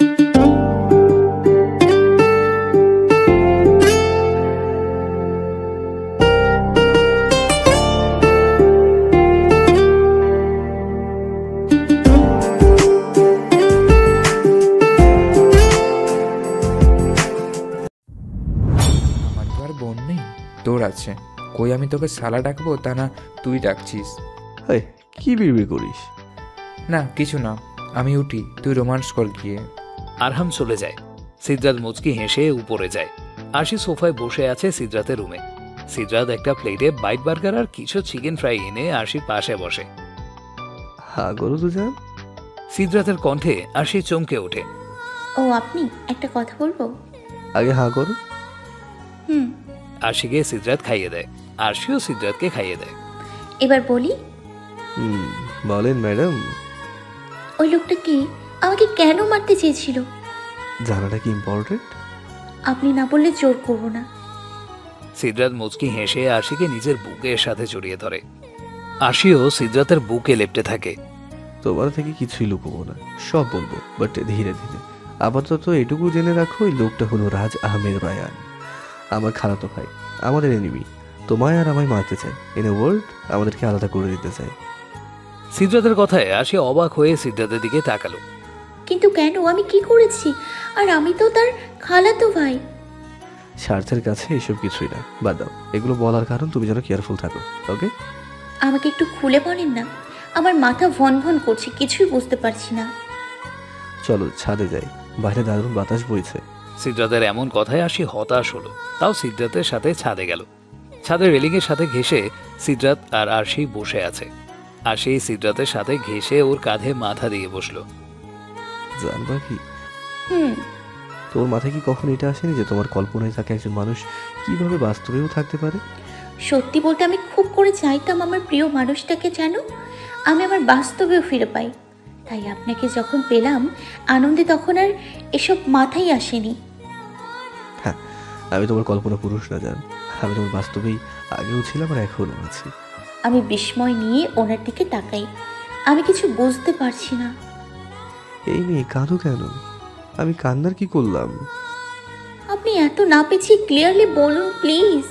বোন নেই, তোর আছে। কই আমি তোকে শালা ডাকবো, তা না তুই ডাকছিস। কি বিড়বিড় করিস? না কিছু না, আমি উঠি, তুই রোমান্স কর গিয়ে। আরহাম চলে যায়। সিদ্রাত মুচকি হেসে উপরে যায়। আশি সোফায় বসে আছে সিদ্রাতের রুমে। সিদ্রাত একটা প্লেটে বাইট বার্গার আর কিছু চিকেন ফ্রাই এনে আশির পাশে বসে। হা করো দুজন। সিদ্রাতের কণ্ঠে আশি চমকে ওঠে। ও আপনি, একটা কথা বলবো? আগে হা করো। আশিকে সিদ্রাত খাইয়ে দেয়, আশিও সিদ্রাতকে খাইয়ে দেয়। এবার বলি। বলেন ম্যাডাম। ওই লোকটা কি আমাকে কেন মারতে চেয়েছিল? জানাটা কি ইম্পর্টেন্ট? আপনি না বললে জোর করবো না। সিদ্রাত মুচকি হেসে আশিকে নিজের বুকের সাথে জড়িয়ে ধরে। আশিও সিদ্রাতের বুকে লেপটে থাকে। তোমার থেকে কিছুই লুকোবো না, সব বলবো, বাট ধীরে ধীরে। আপাতত এটুকু জেনে রাখো, এই লোকটা হলো রাজ আহমেদ রায়ান, আমার খালাতো ভাই, আমাদের এনিমি। তোমায় আর আমায় মারতে চাই, ইন এ ওয়ার্ড আমাদেরকে আলাদা করে দিতে চাই। সিদ্রাতের কথায় আশি অবাক হয়ে সিদ্রাতের দিকে তাকালো। কিন্তু কেন? আমি কি করেছি? আর আমি তো তার খালাতো ভাই। স্বার্থের কাছে এসব কিছুই না, বাদ দাও। এগুলো বলার কারণ তুমি যেন কেয়ারফুল থাকো, ওকে? আমাকে একটু খুলে বলেন না, আমার মাথা ভন ভন করছে, কিছুই বুঝতে পারছি না। চলো ছাদে যাই, বাইরে দারুণ বাতাস বইছে। সিদ্রাতের এমন কথায় আশি হতাশ হলো, তাও সিদ্রাতের সাথে ছাদে গেল। ছাদের রেলিংয়ের সাথে ঘেঁষে সিদ্রাত আর আশি বসে আছে। আশি সিদ্রাতের সাথে ঘেঁষে ওর কাঁধে মাথা দিয়ে বসলো। জানবা কি, তোর মাথায় কি কখন এটা আসেনি যে তোমার কল্পনায় থাকা একজন মানুষ কিভাবে বাস্তবেও থাকতে পারে? সত্যি বলতে আমি খুব করে চাইতাম আমার প্রিয় মানুষটাকে যেন আমি আমার বাস্তবেও ফিরে পাই। তাই আপনাকে যখন পেলাম আনন্দে, তখন আর এসব মাথায় আসেনি। হ্যাঁ, আমি তোমার কল্পনা পুরুষ না জান, আমি তোমার বাস্তবেই আগেও ছিলাম আর এখনো আছি। আমি বিস্ময় নিয়ে ওনার দিকে তাকাই, আমি কিছু বুঝতে পারছি না। এই মেয়ে কাঁদো কেন? আমি কান্নার কি করলাম? আপনি এত না পেছিয়ে ক্লিয়ারলি বলুন প্লিজ।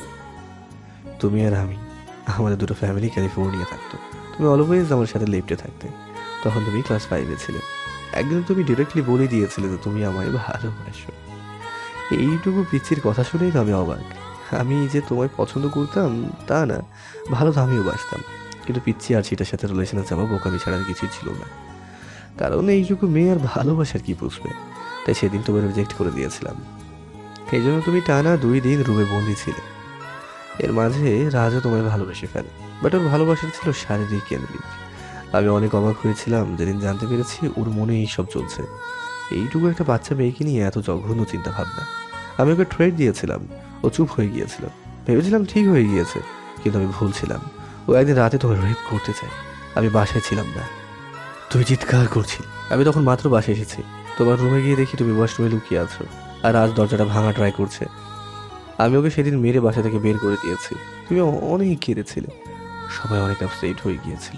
তুমি আর আমি, আমাদের দুটো ফ্যামিলি ক্যালিফোর্নিয়া থাকতো। তুমি অলওয়েজ আমার সাথে লেফটে থাকতে। তখন তুমি ক্লাস 5-এ ছিলে। একদিন তুমি ডিরেক্টলি বলে দিয়েছিলে যে তুমি আমায় ভালোবাসো। এইটুকু পিচ্ছির কথা শুনেই তো আমি অবাক। আমি যে তোমায় পছন্দ করতাম তা না, ভালো তো আমিও বাসতাম, কিন্তু পিচ্ছি আর সেটার সাথে রিলেশনে যাওয়া বোকামি ছাড়া আর কিছুই ছিল না। কারণ এইটুকু মেয়ে আর ভালোবাসার কি বুঝবে। তাই সেদিন তোমায় রিজেক্ট করে দিয়েছিলাম। এই জন্য তুমি টানা 2 দিন রুমে বন্দি ছিলে। এর মাঝে রাজও তোমায় ভালোবেসে ফেলে, বাট ওর ভালোবাসা ছিল শারীরিক কেন্দ্রিক। আমি অনেক অবাক হয়েছিলাম যেদিন জানতে পেরেছি ওর মনে এইসব চলছে। এইটুকু একটা বাচ্চা মেয়েকে নিয়ে এত জঘন্য চিন্তা ভাবনা। আমি ওকে ট্রেড দিয়েছিলাম, ও চুপ হয়ে গিয়েছিল। ভেবেছিলাম ঠিক হয়ে গিয়েছে, কিন্তু আমি ভুল ছিলাম। ও একদিন রাতে তোমায় রেপ করতে চায়। আমি বাসায় ছিলাম না, তুই চিৎকার করছিলি। আমি তখন মাত্র বাসায় এসেছি। তোমার রুমে গিয়ে দেখি তুমি ওয়াশরুমে লুকিয়ে আছো, আর আজ দরজাটা ভাঙা ট্রাই করছে। আমি ওকে সেদিন মেরে বাসা থেকে বের করে দিয়েছি। তুমি অনেক কেঁদেছিলে, সবাই অনেক আপসেট হয়ে গিয়েছিল।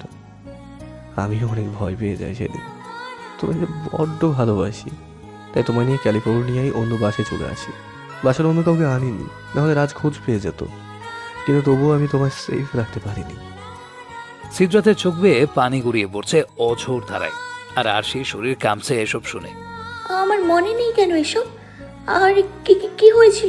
আমিও অনেক ভয় পেয়ে যাই সেদিন। তোমাকে বড্ড ভালোবাসি, তাই তোমায় নিয়ে ক্যালিফোর্নিয়ায় অন্য বাসে চলে আসি। বাসার অন্য কাউকে আনিনি, নাহলে রাজ খোঁজ পেয়ে যেত। কিন্তু তবুও আমি তোমায় সেফ রাখতে পারিনি। সিদ্রাতের চোখ বেয়ে পানি গড়িয়ে পড়ছে অঝোর ধারায়, আর সেই শরীর কাঁপছে এসব শুনে। আমার মনে নেই কেন এসব। আর কি হয়েছিল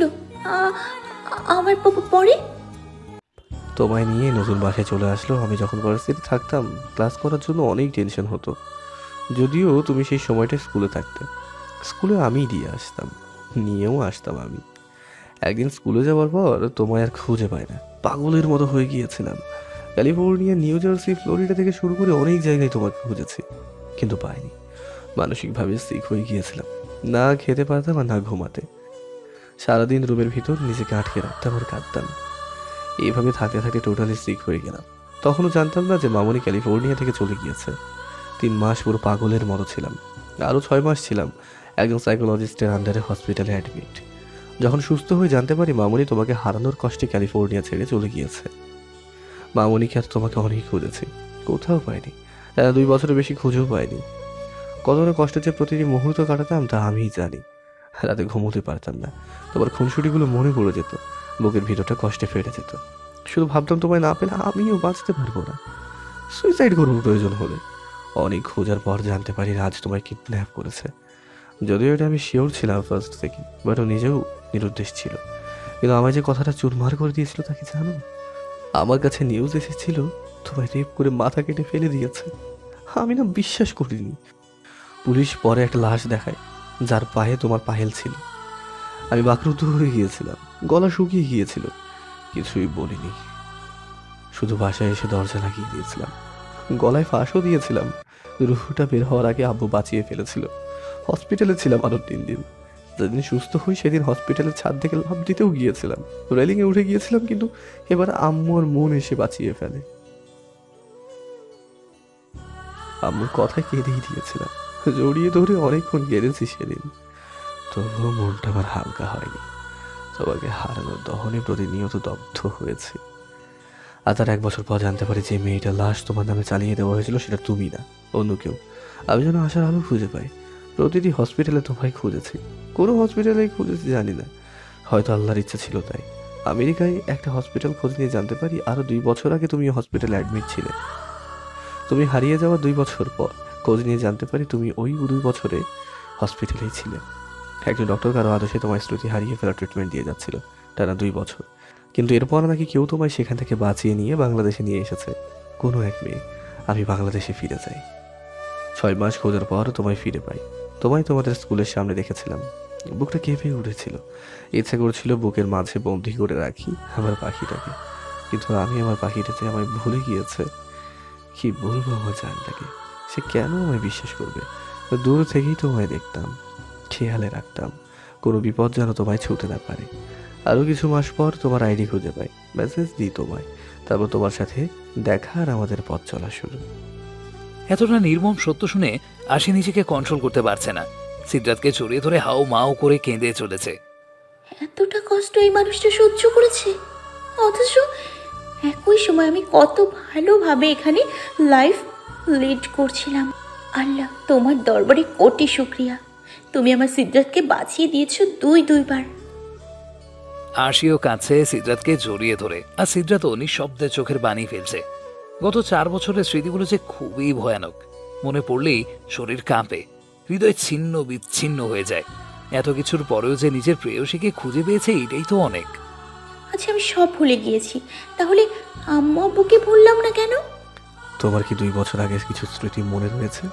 আমার পরে? তোমায় নিয়ে নতুন বাসায় চলে আসলো। আমি যখন ভার্সিটি থাকতাম, ক্লাস করার জন্য অনেক টেনশন হতো। যদিও তুমি সেই সময়টা স্কুলে থাকতে। স্কুলে আমিই দিয়ে আসতাম, নিয়েও আসতাম আমি। একদিন স্কুলে যাওয়ার পর তোমায় আর খুঁজে পাই না, পাগলের মতো হয়ে গিয়েছিলাম। ক্যালিফোর্নিয়া, নিউ জার্সি, ফ্লোরিডা থেকে শুরু করে অনেক জায়গায় তোমাকে খুঁজেছি, কিন্তু পাইনি। মানসিকভাবে সিক হয়ে গিয়েছিলাম, না খেতে পারতাম আর না ঘুমাতে। সারাদিন রুমের ভিতর নিজেকে আটকে রাখতাম আর কাঁদতাম। এইভাবে থাকতে থাকতে টোটালি সিক হয়ে গেলাম। তখনও জানতাম না যে মামনি ক্যালিফোর্নিয়া থেকে চলে গিয়েছে। 3 মাস পুরো পাগলের মতো ছিলাম। আরও 6 মাস ছিলাম একজন সাইকোলজিস্টের আন্ডারে হসপিটালে অ্যাডমিট। যখন সুস্থ হয়ে জানতে পারি মামনি তোমাকে হারানোর কষ্টে ক্যালিফোর্নিয়া ছেড়ে চলে গিয়েছে। মামনিকে আর তোমাকে অনেক খুঁজেছি, কোথাও পাইনি। 2 বছরের বেশি খুঁজেও পাইনি। কতটা কষ্টে যে প্রতিটি মুহূর্ত কাটাতাম তা আমিই জানি। রাতে ঘুমোতে পারতাম না, তোমার খুনসুটিগুলো মনে পড়ে যেত, বুকের ভিতরটা কষ্টে ফেটে যেত। শুধু ভাবতাম তোমায় না পেলে আমিও বাঁচতে পারবো না, সুইসাইড করবো প্রয়োজন হলে। অনেক খোঁজার পর জানতে পারি রাজ তোমায় কিডন্যাপ করেছে। যদিও এটা আমি শিওর ছিলাম ফার্স্ট থেকে, বাট ও নিজেও নিরুদ্দেশ ছিল। কিন্তু আমায় যে কথাটা চুরমার করে দিয়েছিল তা কি জানো? আমার কাছে নিউজ এসেছিল তোমায় রেপ করে মাথা কেটে ফেলে দিয়েছে। আমি না বিশ্বাস করিনি। পুলিশ পরে একটা লাশ দেখায় যার পায়ে তোমার পায়েল ছিল। আমি বাকরুদ্ধ হয়ে গিয়েছিলাম, গলা শুকিয়ে গিয়েছিল, কিছুই বলিনি। শুধু বাসায় এসে দরজা লাগিয়ে দিয়েছিলাম, গলায় ফাঁসও দিয়েছিলাম। রুহুটা বের হওয়ার আগে আব্বু বাঁচিয়ে ফেলেছিল। হসপিটালে ছিলাম আরো 3 দিন। যেদিন সুস্থ হই সেদিন হসপিটালের ছাদ থেকে লাফ দিতেও গিয়েছিলাম, রেলিংয়ে উঠে গিয়েছিলাম, কিন্তু এবার আম্মু আর মন এসে বাঁচিয়ে ফেলে। আম্মুর কথায় কেঁদেই দিয়েছিলাম, জড়িয়ে ধরে অনেকক্ষণ কেঁদেছি সেদিন। তবুও মনটা আমার হালকা হয়নি। তোমাকে হারানোর দহনে প্রতিনিয়ত দগ্ধ হয়েছে। আর তার 1 বছর পর জানতে পারি যে মেয়েটার লাশ তোমার নামে চালিয়ে দেওয়া হয়েছিল সেটা তুমি না, অন্য কেউ। আমি যেন আশার আলো খুঁজে পাই। প্রতিটি হসপিটালে তোমায় খুঁজেছি, কোনো হসপিটালেই খুঁজেছি জানি না, হয়তো আল্লাহর ইচ্ছা ছিল তাই। আমেরিকায় একটা হসপিটাল খোঁজ নিয়ে জানতে পারি আরো 2 বছর আগে তুমি হসপিটালে অ্যাডমিট ছিলে। তুমি হারিয়ে যাওয়া 2 বছর পর খোঁজ নিয়ে জানতে পারি তুমি ওই 2 বছরে হসপিটালেই ছিলে। একজন ডক্টর কারো আদেশে তোমার স্মৃতি হারিয়ে ফেলা ট্রিটমেন্ট দিয়ে যাচ্ছিল টানা 2 বছর। কিন্তু এরপর নাকি কেউ তোমায় সেখান থেকে বাঁচিয়ে নিয়ে বাংলাদেশে নিয়ে এসেছে, কোনো এক মেয়ে। আমি বাংলাদেশে ফিরে যাই। 6 মাস খোঁজার পর তোমায় ফিরে পাই। তোমায় তোমাদের স্কুলের সামনে দেখেছিলাম, বুকটা কেঁপে উঠেছিল। ইচ্ছে করছিল বুকের মাঝে বন্দি করে রাখি আমার পাখিটাকে, কিন্তু আমি আমার পাখিটাতে আমায় ভুলে গিয়েছে। কি বলবো আমার জানটাকে, সে কেন আমায় বিশ্বাস করবে? দূর থেকেই তোমায় দেখতাম, খেয়ালে রাখতাম কোনো বিপদ যেন তোমায় ছুটে না পারে। আরও কিছু মাস পর তোমার আইডি খুঁজে পাই, মেসেজ দিই তোমায়, তারপর তোমার সাথে দেখা আর আমাদের পথ চলা শুরু। এতটা নির্মম সত্য শুনে আশি নিজেকে কন্ট্রোল করতে পারছে না। সিদ্ধার্থকে জড়িয়ে ধরে হাও মাও করে কেঁদে চলেছে। এতটা কষ্ট এই মানুষটা সহ্য করেছে, অথচ একই সময় আমি কত ভালোভাবে এখানে লাইফ লিড করছিলাম। আল্লাহ, তোমার দরবারে কোটি শুক্রিয়া। তুমি আমার সিদ্ধার্থকে বাঁচিয়ে দিয়েছো 2বার। আশিও কাছে সিদ্ধার্থকে জড়িয়ে ধরে, আর সিদ্ধার্থ নিঃশব্দে চোখের বাণী ফেলছে। গত 4 বছরের স্মৃতিগুলো যে খুবই ভয়ানক, মনে পড়লেই শরীর কাঁপে, হৃদয় ছিন্ন বিচ্ছিন্ন হয়ে যায়। এত কিছুর পরেও যে নিজের প্রেয়সীকে খুঁজে পেয়েছে এটাই তো অনেক। আচ্ছা, আমি সব ভুলে গিয়েছি, তাহলে আম্মু আব্বুকে ভুললাম না কেন? তোমার কি 2 বছর আগে কিছু স্মৃতি মনে রয়েছে?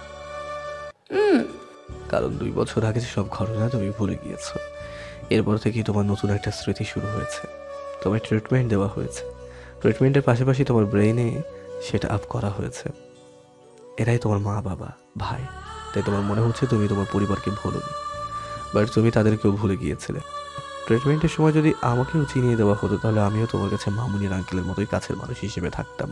কারণ 2 বছর আগে সব ঘটনা তুমি ভুলে গিয়েছো। এরপর থেকেই তোমার নতুন একটা স্মৃতি শুরু হয়েছে। তোমায় ট্রিটমেন্ট দেওয়া হয়েছে, ট্রিটমেন্টের পাশাপাশি তোমার ব্রেইনে সেটা আপ করা হয়েছে। এরাই তোমার মা বাবা ভাই, তাই তোমার মনে হচ্ছে তুমি তোমার পরিবারকে ভুলোনি, বাট তুমি তাদেরকেও ভুলে গিয়েছিলে। ট্রিটমেন্টের সময় যদি আমাকেও চিনিয়ে দেওয়া হতো তাহলে আমিও তোমার কাছে মামুনির আঙ্কেলের মতোই কাছের মানুষ হিসেবে থাকতাম।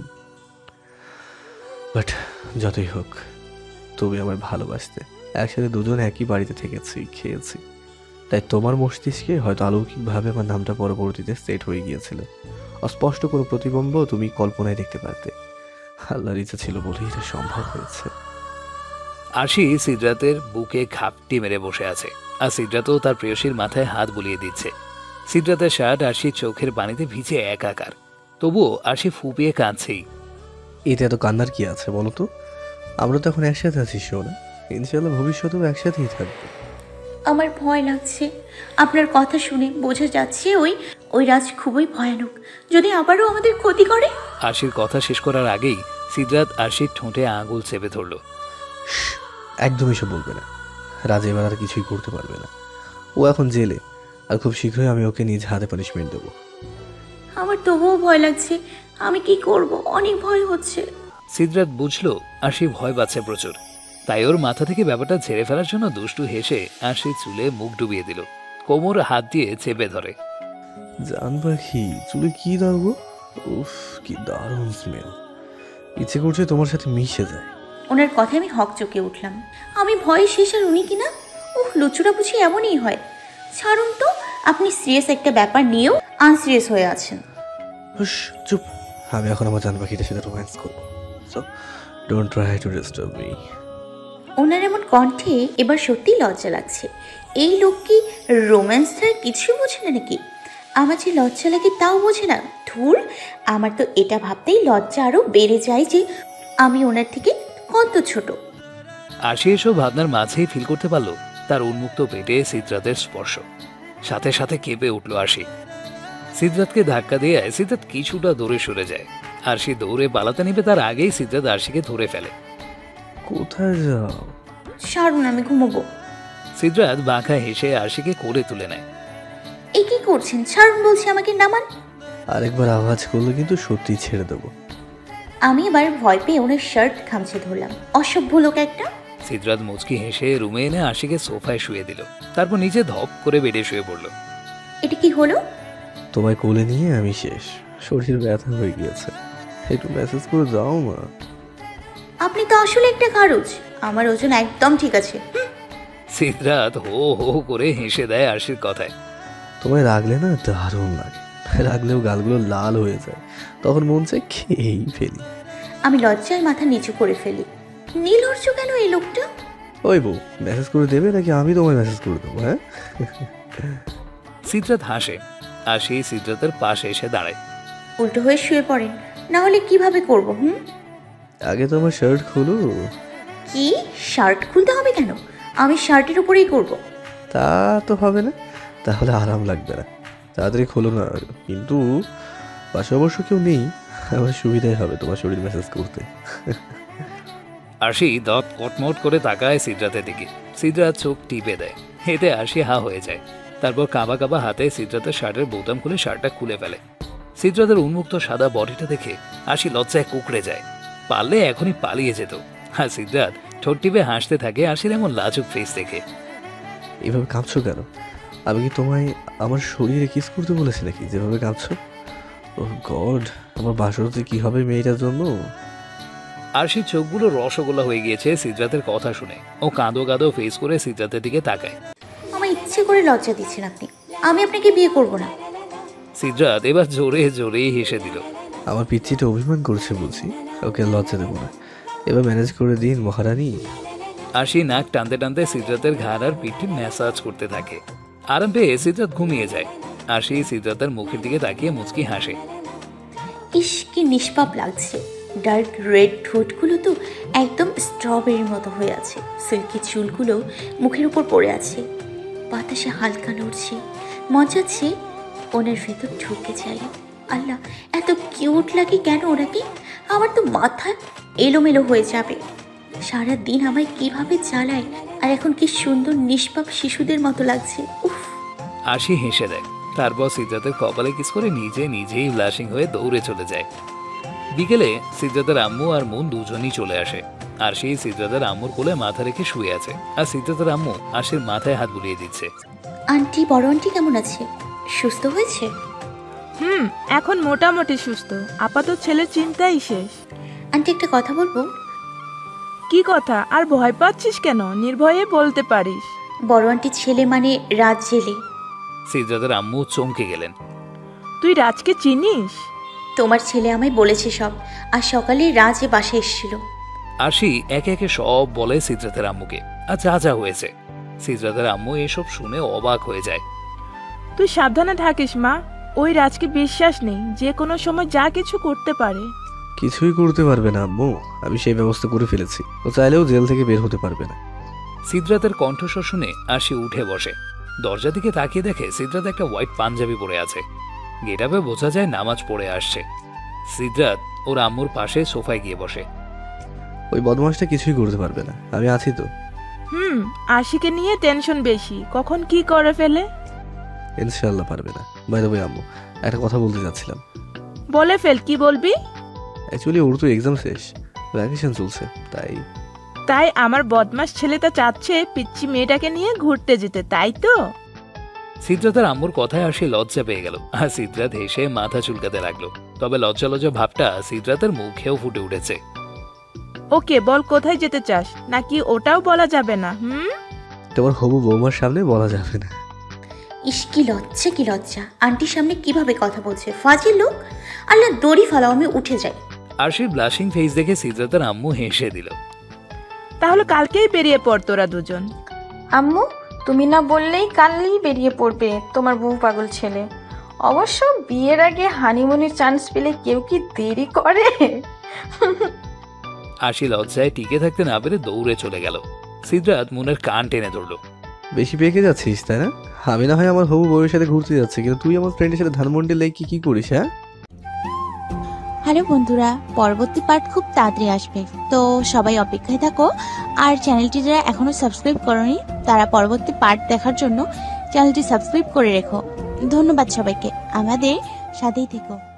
বাট যতই হোক, তুমি আমায় ভালোবাসতে, একসাথে দুজন একই বাড়িতে থেকেছি, খেয়েছি, তাই তোমার মস্তিষ্কে হয়তো অলৌকিকভাবে আমার নামটা পরবর্তীতে সেট হয়ে গিয়েছিল। অস্পষ্ট কোনো প্রতিবিম্ব তুমি কল্পনায় দেখতে পারতে। আল্লাহর ইচ্ছা ছিল বলেই এটা সম্ভব হয়েছে। আশি সিদ্ধার্থের বুকে ঘাপটি মেরে বসে আছে, আর সিদ্ধার্থও তার প্রেয়সীর মাথায় হাত বুলিয়ে দিচ্ছে। সিদ্ধার্থের শার্ট আশির চোখের পানিতে ভিজে একাকার, তবুও আশি ফুপিয়ে কাঁদছেই। এতে এত কান্নার কি আছে বলো তো? আমরা তো এখন একসাথে আছি সোনা, ইনশাআল্লাহ ভবিষ্যতেও একসাথেই থাকবো। আমার ভয় লাগছে, আপনার কথা শুনে বোঝা যাচ্ছে ওই রাজ খুবই ভয়ানক। যদি আবারও আমাদের ক্ষতি করে? আশির কথা শেষ করার আগেই সিদ্ধার্থ আশির ঠোঁটে আঙুল চেপে ধরল। একদম এসব বলবে না, রাজ এবার আর কিছুই করতে পারবে না। ও এখন জেলে, আর খুব শীঘ্রই আমি ওকে নিজ হাতে পানিশমেন্ট দেবো। আমার তবুও ভয় লাগছে, আমি কি করব, অনেক ভয় হচ্ছে। সিদ্ধার্থ বুঝলো আশি ভয় পাচ্ছে প্রচুর, তাই ওর মাথা থেকে ব্যাপারটা ঝেড়ে ফেলার জন্য দুষ্টু হেসে আশি চুলে মুখ ডুবিয়ে দিল, কোমর হাত দিয়ে চেপে ধরে। জান পাখি, চুলে কি দাও গো? উফ, কি দারুণ স্মেল, ইচ্ছে করছে তোমার সাথে মিশে যায়। ওনার কথায় আমি হকচকে উঠলাম। আমি ভয়ে শেষ, আর উনি কিনা, লুচুরা বুঝি এমনই হয়। ছাড়ুন তো, আপনি সিরিয়াস একটা ব্যাপার নিয়েও আনসিরিয়াস হয়ে আছেন। হুশ, চুপ। আমি এখন আমার জান পাখিটার সাথে রোম্যান্স করবো, so don't try to disturb me. ওনার এমন কণ্ঠে এবার সত্যি লজ্জা লাগছে। এই লোক কি রোম্যান্স ছাড়া কিছুই বোঝে না নাকি? আমার যে লজ্জা লাগে তাও বোঝে না। ধুর, আমার তো এটা ভাবতেই লজ্জা আরও বেড়ে যায় যে আমি ওনার থেকে কত ছোট। আরশি এসব ভাবনার মাঝেই ফিল করতে পারলো তার উন্মুক্ত পেটে সিদ্ধাতের স্পর্শ। সাথে সাথে কেঁপে উঠল আরশি। সিদ্ধাতকে ধাক্কা দিয়ে সিদ্ধাত কিছুটা দূরে সরে যায়। আরশি দৌড়ে পালাতে নেবে তার আগেই সিদ্ধাত আরশিকে ধরে ফেলে। কোথায় যাও? সারুন, আমি ঘুমোবো। সিদ্ধাত বাঁকা হেসে আরশিকে কোলে তুলে নেয়। এই কি করছেন? ছাড়ুন বলছি, আমাকে নামান। আরেকবার আওয়াজ করলে কিন্তু সত্যি ছেড়ে দেবো। আমি এবার ভয় পেয়ে ওনার শার্ট খামচে ধরলাম। অসভ্য লোক একটা। সিদ্ধাত মুচকি হেসে রুমে এনে আরশিকে সোফায় শুয়ে দিল। তারপর নিচে ধপ করে বেডে শুয়ে পড়ল। এটা কি হলো? তোমায় কোলে নিয়ে আমি শেষ, শরীর ব্যথা হয়ে গিয়েছে, একটু মেসেজ করে যাও মা। আপনি তো আসলে একটা খারুচ। আমার ওজন একদম ঠিক আছে। সিদ্ধাত হো হো করে হেসে দেয় আরশির কথায়। তোমায় রাগলে না দারুণ লাগে, রাগলেও গালগুলো লাল হয়ে যায়, তখন মন চায় খেয়েই ফেলি। আমি লজ্জায় মাথা নিচু করে ফেলি। নীলর্জ কেন এই লোকটা? ওই বউ, মেসেজ করে দেবে নাকি আমি তোমায় মেসেজ করে দেবো? হ্যাঁ। সিদ্ধাত হাসে আর সেই সিদ্ধাতের পাশে এসে দাঁড়ায়। উল্টো হয়ে শুয়ে পড়েন, না হলে কিভাবে করব? আগে তোমার শার্ট খুলো। কি? শার্ট খুলতে হবে কেন? আমি শার্টের উপরেই করব। তা তো হবে না, তাহলে আরাম লাগবে না। তাড়াতাড়ি খোলো না। কিন্তু পাশে অবশ্য কেউ নেই, আমার সুবিধাই হবে তোমার শরীর মেসেজ করতে। আরশি দাঁত কটমট করে তাকায় সিদ্ধাতের দিকে। সিদ্ধাত চোখ টিপে দেয়। এতে আরশি হা হয়ে যায়। তারপর কাবা কাবা হাতে সিদ্ধাতের শার্টের বোতাম খুলে শার্টটা খুলে ফেলে। সিদ্ধাতের উন্মুক্ত সাদা বডিটা দেখে আরশি লজ্জায় কুকড়ে যায়। পারলে এখনই পালিয়ে যেত। আর সিদ্ধাত ঠোঁট টিপে হাসতে থাকে আরশির এমন লাজুক ফেস দেখে। এভাবে কাঁদছো কেন? আমি কি তোমায় আমার শরীরে কিস করতে বলেছি নাকি যেভাবে কাঁদছো? ও গড, আমার বাসরতে কি হবে মেয়েটার জন্য? আরশির চোখগুলো রসগোল্লা হয়ে গিয়েছে সিদ্ধাতের কথা শুনে। ও কাঁদো কাঁদো ফেস করে সিদ্ধাতের দিকে তাকায়। আমার ইচ্ছে করে লজ্জা দিচ্ছেন আপনি। আমি আপনাকে বিয়ে করব না। সিদ্ধাত এবার জোরে জোরে হেসে দিল। আমার পিচ্ছিটা অভিমান করছে বুঝি, ওকে লজ্জা দেবো না। এবার ম্যানেজ করে দিন মহারানী। আরশি নাক টানতে টানতে সিদ্ধাতের ঘাড় আর পিঠে ম্যাসাজ করতে থাকে। আরাম পেয়ে সিদ্ধাত ঘুমিয়ে যায়। আরশি সিদ্ধাতের মুখের দিকে তাকিয়ে মুচকি হাসে। ইস, কি নিষ্পাপ লাগছে। ডার্ক রেড ঠোঁটগুলো তো একদম স্ট্রবেরির মতো হয়ে আছে। সিল্কি চুলগুলো মুখের উপর পড়ে আছে। বাতাসে হালকা নড়ছে। মজাচ্ছে ওনার ভেতর ঢুকে যায়। আল্লাহ, এত কিউট লাগে কেন ওনাকে? আমার তো মাথা এলোমেলো হয়ে যাবে। সারা দিন আমায় কিভাবে চালায়, আর এখন কি সুন্দর নিষ্পাপ শিশুদের মতো লাগছে। উফ। আরশি হেসে দেয়। তারপর সিদ্ধাতের কপালে কিস করে নিজে নিজেই ব্লাশিং হয়ে দৌড়ে চলে যায়। বিকেলে সিদ্ধাতের আম্মু আর মুন দুজনই চলে আসে। আরশি সিদ্ধাতের আম্মুর কোলে মাথা রেখে শুয়ে আছে। আর সিদ্ধাতের আম্মু আরশির মাথায় হাত বুলিয়ে দিচ্ছে। আন্টি, বড় আন্টি কেমন আছে? সুস্থ হয়েছে? এখন মোটামুটি সুস্থ। আপাতত ছেলের চিন্তাই শেষ। আন্টি, একটা কথা বলবো? কি কথা? আর ভয় পাচ্ছিস কেন? নির্ভয়ে বলতে পারিস। বড় আন্টি ছেলে মানে রাত জেলে। সিদ্ধাতের আম্মু চমকে গেলেন। তুই রাজকে চিনিস? তোমার ছেলে আমায় বলেছে সব। আর সকালে রাজ এ বাসায় এসেছিল। আরশি একে একে সব বলে সিদ্ধাতের আম্মুকে আর যা যা হয়েছে। সিদ্ধাতের আম্মু এসব শুনে অবাক হয়ে যায়। তুই সাবধানে থাকিস মা। ওই রাজকে বিশ্বাস নেই, যে কোনো সময় যা কিছু করতে পারে। কিছুই করতে পারবে না আম্মু, আমি সেই ব্যবস্থা করে ফেলেছি। ও চাইলেও জেল থেকে বের হতে পারবে না। সিদ্ধাতের কণ্ঠস্বর শুনে আরশি উঠে বসে। দরজা দিকে তাকিয়ে দেখে সিদ্ধাত একটা হোয়াইট পাঞ্জাবি পরে আছে। গেটআপে বোঝা যায় নামাজ পড়ে আসছে। সিদ্ধাত ওর আম্মুর পাশে সোফায় গিয়ে বসে। ওই বদমাসটা কিছুই করতে পারবে না, আমি আছি তো। আশিকে নিয়ে টেনশন বেশি, কখন কি করে ফেলে। ইনশাআল্লাহ পারবে না। বাই দ্য ওয়ে আম্মু, একটা কথা বলতে যাচ্ছিলাম। বলে ফেল, কি বলবি? অ্যাকচুয়ালি ওর তো এক্সাম শেষ, ভ্যাকেশন চলছে, তাই আমার বদমাস ছেলেটা চাচ্ছে পিচ্চি মেয়েটাকে নিয়ে ঘুরতে যেতে, তাই তো? সিদ্ধাতের আম্মুর কথায় আরশি লজ্জা পেয়ে গেল। আর সিদ্ধাত হেসে মাথা চুলকাতে লাগলো। তবে লজ্জা লজ্জা ভাবটা সিদ্ধাতের মুখেও ফুটে উঠেছে। ওকে বল, কোথায় যেতে চাস? নাকি ওটাও বলা যাবে না? তোমার হবু বৌমার সামনে বলা যাবে না। ইস, কি লজ্জা, কি লজ্জা। আন্টির সামনে কিভাবে কথা বলছে, ফাজিল লোক। আল্লাহ, দড়ি ফালাও, আমি উঠে যাই। আরশির ব্লাশিং ফেস দেখে সিদ্ধাতের আম্মু হেসে দিল। তাহলে কালকেই বেরিয়ে পড় তোরা দুজন। আম্মু, তুমি না বললেই কালই বেরিয়ে পড়বে তোমার বউ পাগল ছেলে। অবশ্য বিয়ের আগে হানিমুনের চান্স পেলে কেউ কি দেরি করে? আশি লজ্জায় টিকে থাকতে না পেরে দৌড়ে চলে গেল। সিদ্ধার্থ মুনের কান টেনে ধরল। বেশি পেকে যাচ্ছিস তাই না? আমি না হয় আমার হবু বউয়ের সাথে ঘুরতে যাচ্ছি, কিন্তু তুই আমার ফ্রেন্ডের সাথে ধানমন্ডি লেকে কি করিস? হ্যাঁ, হ্যালো বন্ধুরা, পরবর্তী পার্ট খুব তাড়াতাড়ি আসবে, তো সবাই অপেক্ষায় থাকো। আর চ্যানেলটি যারা এখনো সাবস্ক্রাইব করনি তারা পরবর্তী পার্ট দেখার জন্য চ্যানেলটি সাবস্ক্রাইব করে রেখো। ধন্যবাদ সবাইকে, আমাদের সাথেই থেকো।